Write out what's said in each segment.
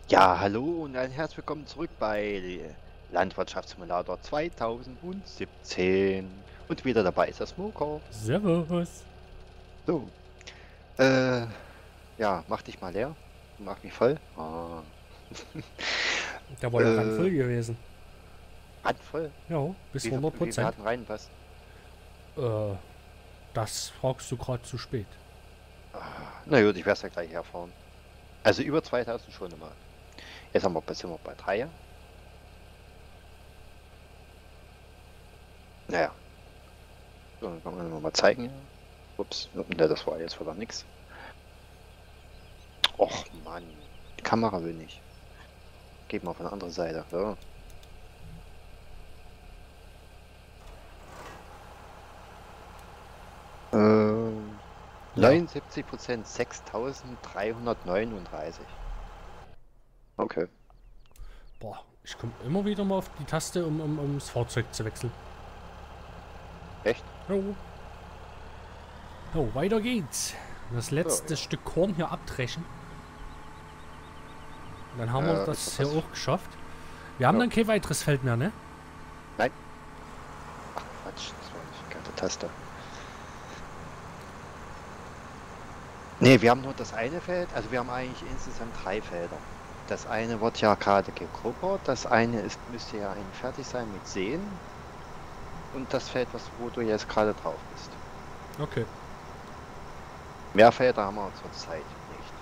Ja, hallo und ein herzlich willkommen zurück bei Landwirtschaftssimulator 2017. Und wieder dabei ist das Smoko. Servus. So, ja, mach dich mal leer. Mach mich voll. Ah. Der war ja äh, randvoll gewesen. Handvoll. Ja, bis Wie viel 100%. hatten reinpasst? Äh, Das fragst du gerade zu spät. Na gut, ich werde es ja gleich herfahren. Also über 2000 schon immer. Jetzt sind wir bei 3. Naja, so, dann kann man mal zeigen. Ups, ne, das war jetzt wieder nix. Och Mann, die Kamera will nicht. Geht mal von der anderen Seite. So. Ja, 79%, 6339. Okay. boah, ich komme immer wieder mal auf die Taste, um das Fahrzeug zu wechseln. Echt? Jo. Jo, weiter geht's. Das So, letzte ja. Stück Korn hier abtreschen. Dann haben wir Ist das noch hier was? auch geschafft. Wir haben Ja. dann kein weiteres Feld mehr, ne? Nein. Ach Quatsch, das war nicht keine Taste. Nee, wir haben nur das eine Feld. Also wir haben eigentlich insgesamt 3 Felder. Das eine wird ja gerade gegruppert. Das eine müsste ja eigentlich fertig sein mit Seen. Und das Feld, wo du jetzt gerade drauf bist. Okay. Mehr Felder haben wir zurzeit nicht.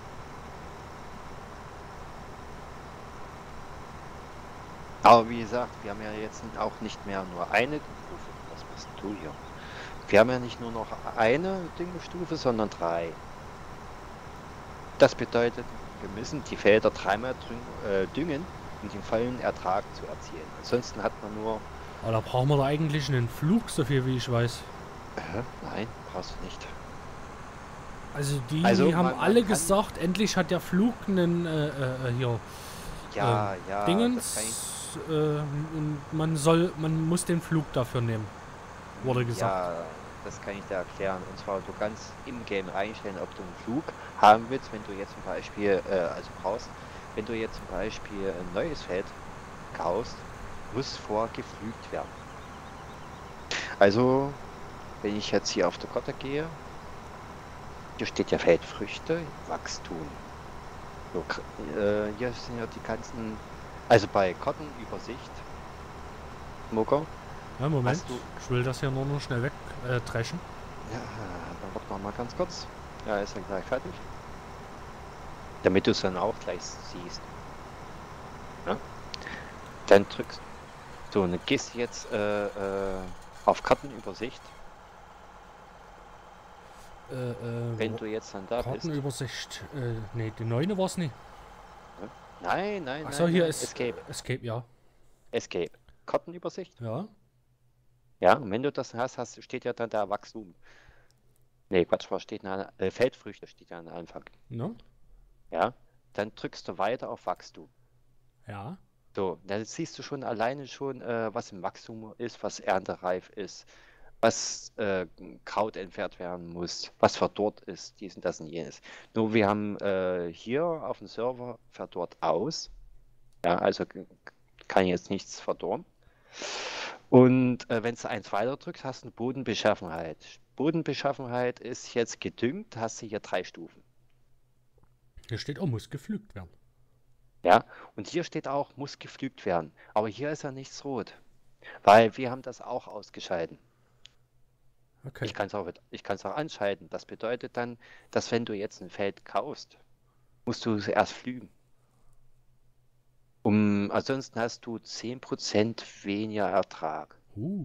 Aber wie gesagt, wir haben ja jetzt auch nicht mehr nur eine Stufe. Was machst du hier? Wir haben ja nicht nur noch eine Düngestufe, sondern 3. Das bedeutet, wir müssen die Felder 3-mal düngen, um den vollen Ertrag zu erzielen. Ansonsten hat man nur... Aber da brauchen wir da eigentlich einen Flug, so viel wie ich weiß. Nein, brauchst du nicht. Also die Also haben man alle kann... gesagt, endlich hat der Flug einen hier Ja, ja, das kann ich... Dingens und man muss den Flug dafür nehmen, wurde gesagt. Ja, das kann ich dir erklären. Und zwar, du kannst im Game einstellen, ob du einen Flug haben willst, wenn du jetzt zum Beispiel, also brauchst, wenn du jetzt zum Beispiel ein neues Feld kaufst, muss vorgepflügt werden. Also, wenn ich jetzt hier auf der Karte gehe, hier steht ja Feldfrüchte, Wachstum. So, hier sind ja die ganzen, also bei Kartenübersicht, Mucker, Ja, Moment, hast du, ich will das hier nur noch schnell weg dreschen. ja, dann warten wir mal ganz kurz. Ja, ist dann gleich fertig. Damit du es dann auch gleich siehst. Ja? Dann drückst du, und gehst jetzt auf Kartenübersicht. Wenn du jetzt dann da bist. Kartenübersicht. Nee, die 9 war es nicht. Ja? Nein, nein, Achso, nein, hier nein. ist Escape. Escape, ja. Escape. Kartenübersicht. Ja. Ja, und wenn du das hast, steht ja dann da Wachstum. Nee, Quatsch, was steht da? Feldfrüchte steht ja am Anfang. No? Ja, dann drückst du weiter auf Wachstum. Ja. So, dann siehst du schon alleine schon, was im Wachstum ist, was erntereif ist, was Kraut entfernt werden muss, was verdorrt ist, dies und das und jenes. Nur wir haben hier auf dem Server verdorrt aus. Ja, also kann jetzt nichts verdorren. Und wenn du eins weiter drückst, hast du eine Bodenbeschaffenheit. Bodenbeschaffenheit ist jetzt gedüngt, hast du hier 3 Stufen. Hier steht, oh, muss gepflügt werden. Ja, und hier steht auch, muss gepflügt werden. Aber hier ist ja nichts rot, weil wir haben das auch ausgeschalten. Okay. Ich kann es auch anschalten. Das bedeutet dann, dass wenn du jetzt ein Feld kaufst, musst du es erst pflügen. Ansonsten hast du 10% weniger Ertrag. Uh.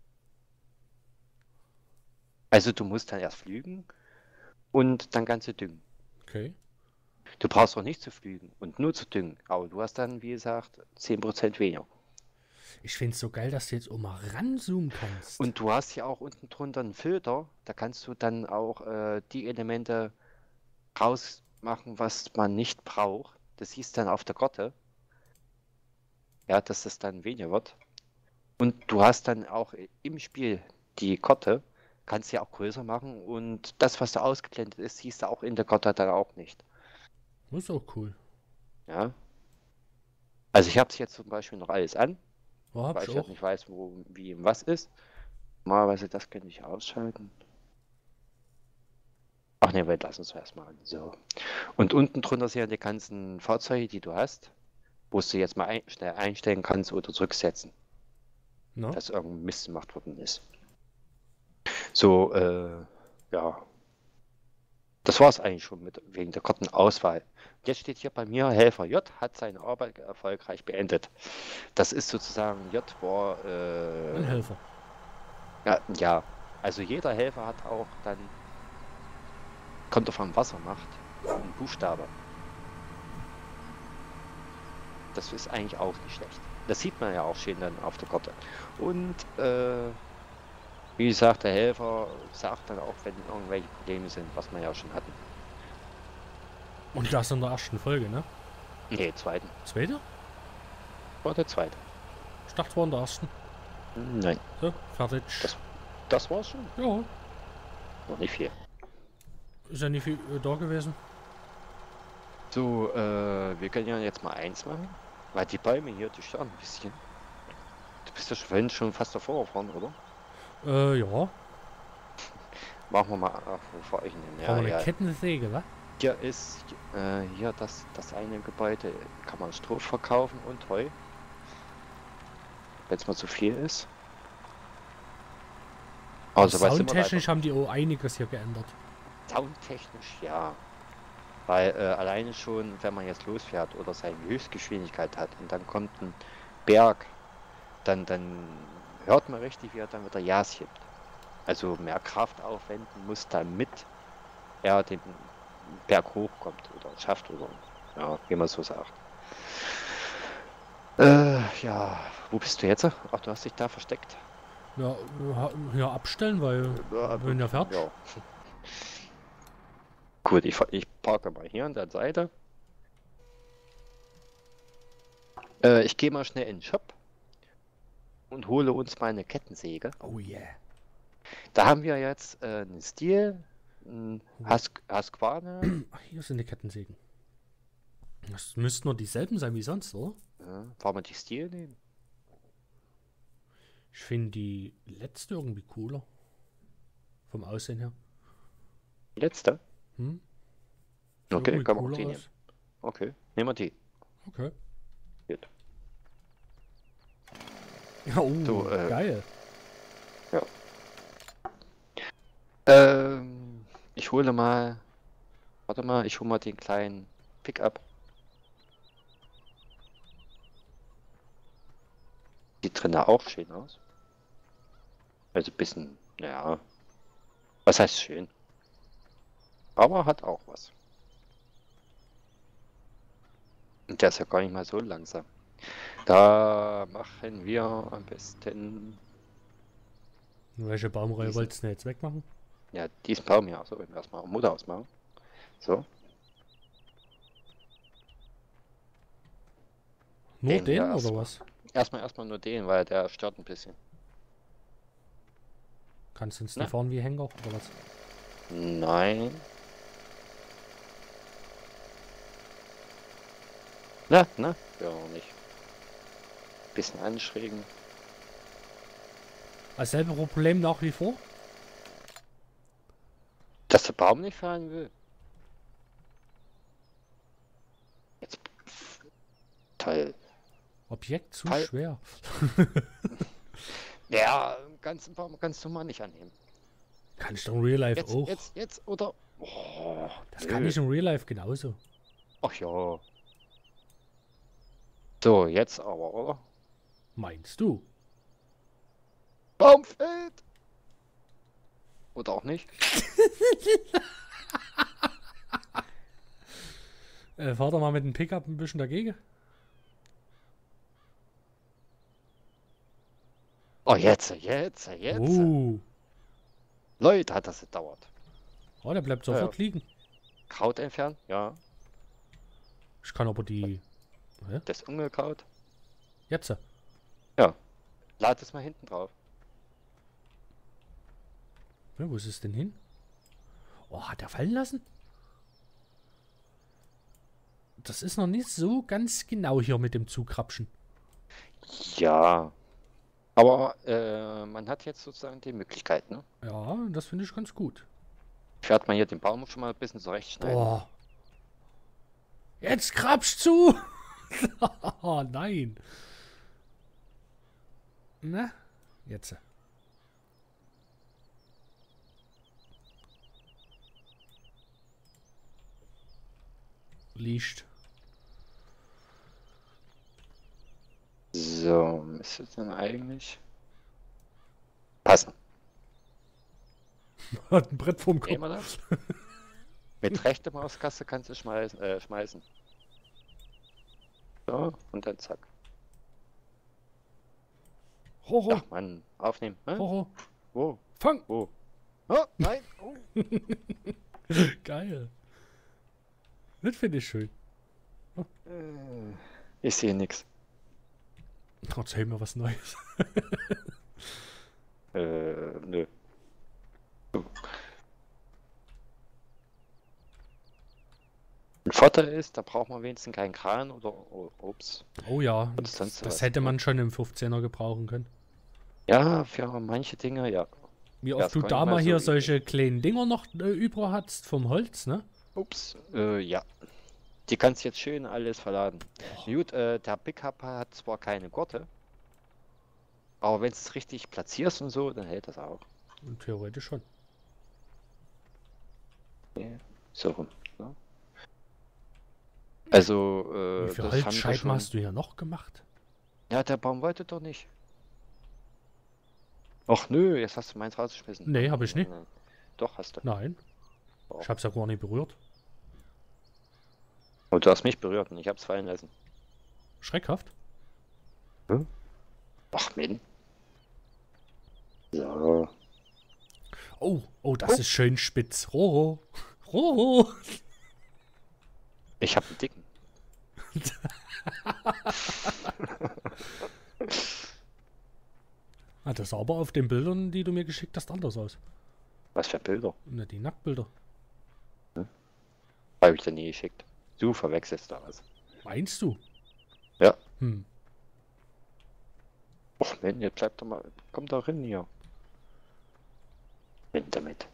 Also du musst dann erst pflügen und dann kannst du düngen. Okay. Du brauchst auch nicht zu pflügen und nur zu düngen. Aber du hast dann, wie gesagt, 10% weniger. Ich finde es so geil, dass du jetzt auch mal ranzoomen kannst. Und du hast ja auch unten drunter einen Filter. Da kannst du dann auch die Elemente rausmachen, was man nicht braucht. Das siehst du dann auf der Karte. Ja, dass das dann weniger wird. Und du hast dann auch im Spiel die Karte, kannst sie auch größer machen und das, was da ausgeblendet ist, siehst du auch in der Karte dann auch nicht. Das ist auch cool. Ja. Also ich habe es jetzt zum Beispiel noch alles an, Ja, hab weil ich ich ja auch. nicht weiß, wo, wie und was ist. Normalerweise das könnte ich ausschalten. Ach ne, weil lass uns erstmal an. So. Und unten drunter sind ja die ganzen Fahrzeuge, die du hast, wo du jetzt mal schnell einstellen kannst oder zurücksetzen, Na? dass irgendein Mist gemacht worden ist. So, ja. Das war es eigentlich schon mit wegen der Kartenauswahl. Jetzt steht hier bei mir, Helfer J hat seine Arbeit erfolgreich beendet. Das ist sozusagen, J war, Ein Helfer. ja, also jeder Helfer hat auch dann, kommt auf am Wasser macht, einen Buchstabe. Das ist eigentlich auch nicht schlecht. Das sieht man ja auch schön dann auf der Karte. Und, wie gesagt, der Helfer sagt dann auch, wenn irgendwelche Probleme sind, was wir ja schon hatten. Und das in der ersten Folge, ne? Nee, zweiten. Zweite? War der zweite. Ich dachte, war in der ersten. Nein, So, fertig. das war's schon. Ja, Noch nicht viel. ist ja nicht viel da gewesen. So, wir können ja jetzt mal eins machen. Weil die Bäume hier, die stören ein bisschen. Du bist ja vorhin schon fast davor gefahren, oder? Ja. Machen wir mal, ach, wo fahre ich denn? Ja, Aber eine ja. Kettensäge, wa? Hier ist, hier das eine Gebäude, kann man Stroh verkaufen und Heu. Wenn es mal zu viel ist. Also, was sind wir Soundtechnisch haben die auch einiges hier geändert. Soundtechnisch, ja. Weil alleine schon, wenn man jetzt losfährt oder seine Höchstgeschwindigkeit hat und dann kommt ein Berg, dann hört man richtig, wie er dann wieder Gas gibt. Also mehr Kraft aufwenden muss, damit er den Berg hochkommt oder schafft oder ja, wie man so sagt. Ja, wo bist du jetzt? Ach, du hast dich da versteckt. Ja, ja abstellen, weil wir sind ja fertig. Ja. Gut, ich parke mal hier an der Seite. Ich gehe mal schnell in den Shop und hole uns mal eine Kettensäge. Oh yeah. Da haben wir jetzt einen Stiel, einen Husqvarna. Ach, hier sind die Kettensägen. Das müssten nur dieselben sein wie sonst, oder? Ja, wollen wir die Stiel nehmen? Ich finde die letzte irgendwie cooler. Vom Aussehen her. Die letzte? Hm? Okay, Irgendwie kann man auch cooler die nehmen. aus. Okay, nehmen wir die. Okay. Gut. Ja, So, geil. Ja. Ich hole mal. Warte mal, ich hole mal den kleinen Pickup. Sieht drinnen auch schön aus. Also ein bisschen, ja. Was heißt schön? Aber hat auch was. Und der ist ja gar nicht mal so langsam. Da machen wir am besten. Welche Baumreihe Diesen. wolltest du denn jetzt wegmachen? Ja, diesen Baum hier. So, wenn wir erstmal Mutter ausmachen. So. Nur Den hier den oder erstmal. was? Erstmal nur den, weil der stört ein bisschen. Kannst du uns Na? nicht fahren wie Hänger oder was? Nein. Na? Ja, auch nicht. Bisschen anschrägen. Dasselbe Problem nach wie vor? Dass der Baum nicht fallen will. Jetzt. Toll. Objekt zu Fall- schwer. Ja, ganzen Baum kannst du mal nicht annehmen. Kann ich doch in Real Life Jetzt, auch. jetzt oder. Oh, Das kann ich in Real Life genauso. Ach ja. So, jetzt aber, oder? Meinst du? Baum fällt! Oder auch nicht? Fahr doch mal mit dem Pickup ein bisschen dagegen. Oh, jetzt. Leute, hat das gedauert. Oh, der bleibt sofort liegen. Kraut entfernen? Ja. Ich kann aber die... Das Unkraut. Jetzt. Ja. Lad es mal hinten drauf. Ja, wo ist es denn hin? Oh, hat er fallen lassen? das ist noch nicht so ganz genau hier mit dem Zugrapschen. Ja. Aber man hat jetzt sozusagen die Möglichkeit, ne? Ja, das finde ich ganz gut. Fährt man hier den Baum schon mal ein bisschen zurechtschneiden. Boah. Jetzt grapsch zu! Oh nein. Na, jetzt. Liegt. So, müsste es dann eigentlich passen. Hat ein Brett vorm Kopf. Nehmen wir das? Mit rechter Maustaste kannst du schmeißen. So, und dann zack. Hoho, Ach Mann, aufnehmen. Hä? hoho. Wo? Fang! Wo? Oh, nein! Oh. Geil. Das finde ich schön. Ich sehe nichts. Erzähl mir was Neues. Nö. Ein Vorteil ist, da braucht man wenigstens keinen Kran oder ups. Oh ja, Und sonst das was, hätte ne? man schon im 15er gebrauchen können. Ja, für manche Dinge, ja. Wie Ja, oft das du kann ich da mal mal so hier üben. solche kleinen Dinger noch über hattest vom Holz, ne? Ups, ja. Die kannst jetzt schön alles verladen. Gut, der Pickup hat zwar keine Gurte, aber wenn es richtig platzierst und so, dann hält das auch. Und theoretisch schon. Ja, so rum. Ne? Also, Wie viel das haben wir Holzscheiben schon. hast du hier noch gemacht? Ja, der Baum wollte doch nicht. Ach nö, jetzt hast du meins rausgeschmissen. Nee, hab ich nicht. Nein. Doch, hast du. Nein. Oh. Ich hab's ja gar nicht berührt. Und du hast mich berührt und ich hab's fallen lassen. Schreckhaft. Ach, Mann. So. Oh, oh, das ist schön spitz. Roho. Roho. Ich hab einen dicken. Ah, das sah aber auf den Bildern, die du mir geschickt hast, anders aus. Was für Bilder? Na, die Nacktbilder. Habe ich dir nie geschickt. Du verwechselst da was. Meinst du? Ja. Hm. Och Mann, jetzt bleib doch mal. Komm doch rein hier. Wenn damit.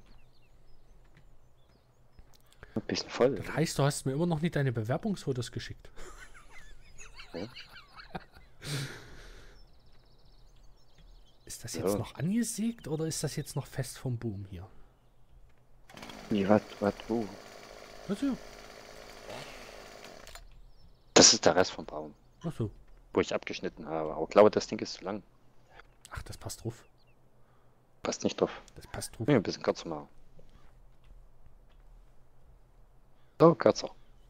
Ein bisschen voll. Das heißt, du hast mir immer noch nicht deine Bewerbungsfotos geschickt. Ja. Ist das jetzt Ja. noch angesägt oder ist das jetzt noch fest vom Boom hier? Wie, was, wo? Achso. Das ist der Rest vom Baum, Achso. wo ich abgeschnitten habe. Aber ich glaube, das Ding ist zu lang. Ach, das passt drauf. Passt nicht drauf. Das passt drauf. Ja, ein bisschen kürzer machen. So, kürzer.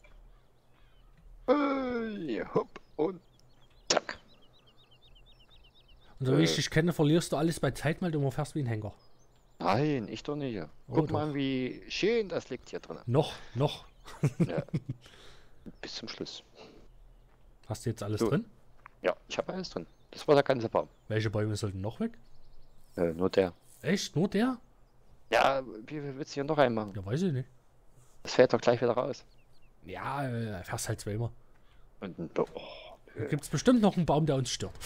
Hopp und zack. Und so wie ich dich kenne, verlierst du alles bei Zeitmeldung und fährst wie ein Henker. Nein, ich doch nicht. Oh, Guck doch. mal, wie schön das liegt hier drin. Noch. Ja. Bis zum Schluss. Hast du jetzt alles So. drin? Ja, ich habe alles drin. Das war der ganze Baum. Welche Bäume sollten noch weg? Nur der. Echt? Nur der? Ja, wie viel willst du hier noch reinmachen? Ja, weiß ich nicht. Das fällt doch gleich wieder raus. Ja, fährst halt zweimal. Und Da gibt's bestimmt noch einen Baum, der uns stört.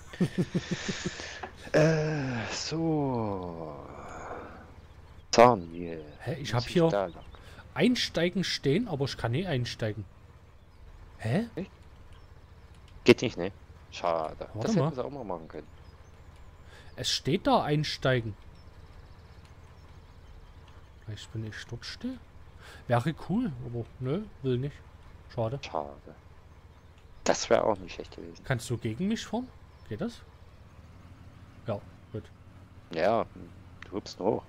so. Zahnmehl. Hä, ich Muss hab hier da lang? Einsteigen stehen, aber ich kann nicht einsteigen. Hä? Geht nicht, ne? Schade. Warte Das mal. hätten sie auch mal machen können. Es steht da Einsteigen. Vielleicht bin ich dort still. Wäre cool, aber nö, will nicht. Schade. Schade. Das wäre auch nicht schlecht gewesen. Kannst du gegen mich fahren? Geht das? Ja, gut. Ja, du hüpfst hoch.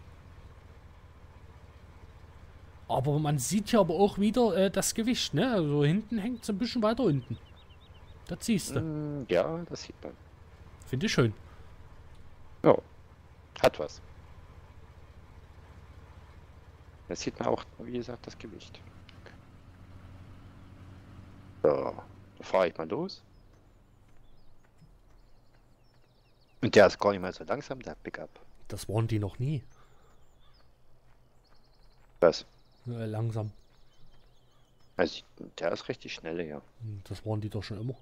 Aber man sieht ja aber auch wieder das Gewicht, ne? Also hinten hängt es ein bisschen weiter unten. Das siehst du. Ja, das sieht man. Finde ich schön. Ja, hat was. Das sieht man auch, wie gesagt, das Gewicht. So, da fahre ich mal los. Und der ist gar nicht mal so langsam, der Pickup. Das waren die noch nie. Was? Langsam. Also, der ist richtig schnell, ja. Das waren die doch schon immer.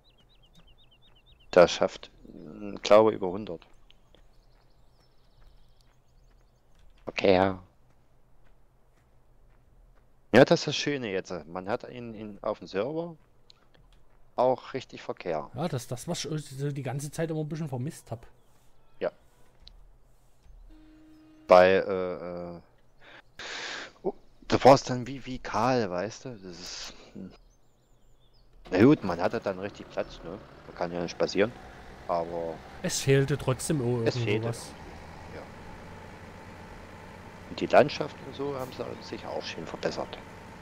Der schafft, glaube über 100. Okay, ja. Ja, das ist das Schöne jetzt. Man hat auf dem Server auch richtig Verkehr. Ja, das ist das, was ich so die ganze Zeit immer ein bisschen vermisst habe. Ja. Bei, du warst dann wie kahl, weißt du? Das ist. Na gut, man hatte dann richtig Platz, ne? Man kann ja nicht spazieren. Aber Es fehlte trotzdem es fehlte. irgendwas. Ja. Und die Landschaft und so haben sie sich auch schön verbessert.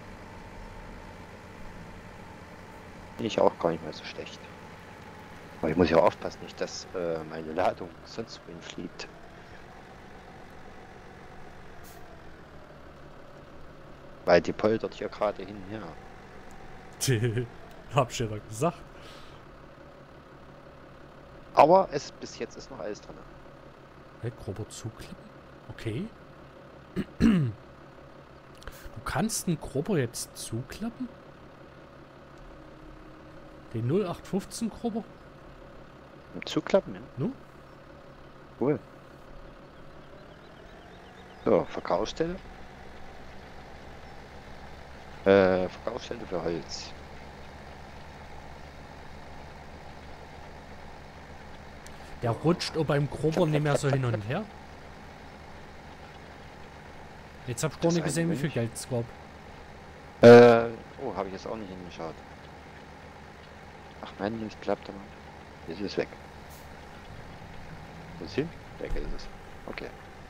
Finde ich auch gar nicht mehr so schlecht. Aber ich muss ja aufpassen, nicht, dass meine Ladung sonst wohin fliegt. Weil die poltert hier gerade hin, ja. Hab ich ja doch gesagt. Aber bis jetzt ist noch alles drin. Hey, grober zuklippen? Okay. Du kannst einen Grober jetzt zuklappen? Den 0815 Grober? Im Zuklappen, ja. Nu? Cool. So, Verkaufsstelle. Verkaufsstelle für Holz. Der rutscht auch beim Grober nicht mehr so hin und her. Jetzt hab ich gar Das nicht gesehen, wie viel eigentlich- Geld es gab. Oh, habe ich jetzt auch nicht hingeschaut. Ach nein, nicht klappt aber. Jetzt ist es weg. Wo ist hin? Weg ist es. Okay.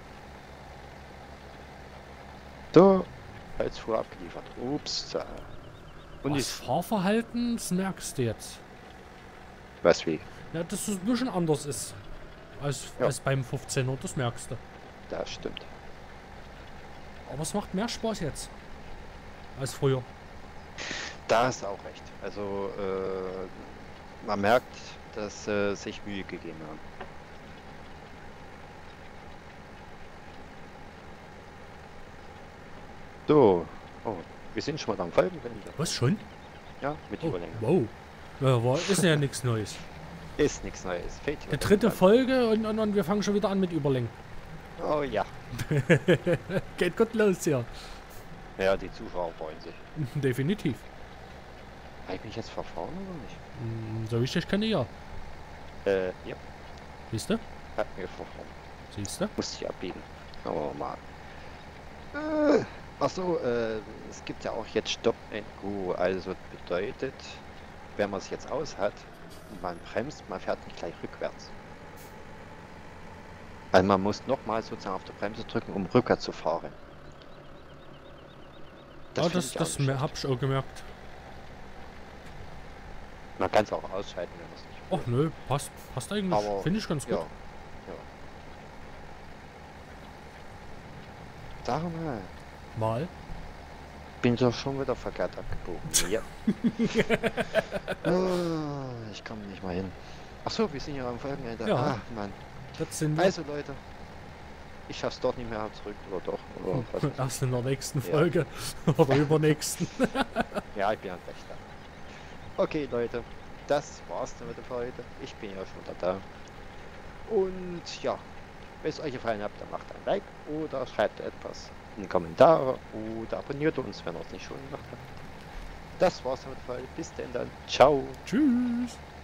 So, Holzfuhr abgeliefert. Ups. Und Das Fahrverhalten, das merkst du jetzt. was wie? Ja, dass es ein bisschen anders ist. Ja. Als beim 15er, das merkst du. Das stimmt. Aber es macht mehr Spaß jetzt. Als früher. Da hast du auch recht. Also, man merkt, dass sich Mühe gegeben haben. So. Oh, wir sind schon mal am Folgenende. Was schon? Ja, mit Oh, Überlänge. wow. Ja, ist ja nichts Neues. Ist nichts Neues. Fehlt hier Die noch dritte was. Folge und wir fangen schon wieder an mit Überlängen. Oh ja. Geht gut los hier. Ja, die Zuschauer freuen sich. Definitiv. Habe ich mich jetzt verfahren oder nicht? So wie ich dich kenne, ja. Ja, Siehst du? hat mir verfahren. Siehst du? Musste ich abbiegen. Oh Mann. Achso, es gibt ja auch jetzt Stop and Go. Also bedeutet, wenn man es jetzt aus hat und man bremst, man fährt nicht gleich rückwärts. Also man muss nochmal sozusagen auf die Bremse drücken, um rückwärts zu fahren. Das, finde ich auch nicht schlecht. hab ich auch gemerkt. Man kann es auch ausschalten, wenn man es nicht will. Ach nö, passt eigentlich. Aber Finde ich ganz gut. ja, ja. Sag mal, Mal. bin doch schon wieder verkehrt abgebogen. Ja. Oh, ich komme nicht mal hin. Achso, wir sind ja am Folgenende. Ja. Ah, Mann. Das sind wir Also Leute, ich schaff's dort nicht mehr zurück oder doch. Oder was weiß ich. erst in der nächsten Ja. Folge. Oder übernächsten. Ja, ich bin halt recht da. Okay Leute, das war's dann wieder für heute. Ich bin ja schon wieder da. Und ja, wenn es euch gefallen hat, dann macht ein Like oder schreibt etwas in die Kommentare oder abonniert uns, wenn ihr es nicht schon gemacht habt. Das war's dann für heute. Bis denn dann. Ciao. Tschüss.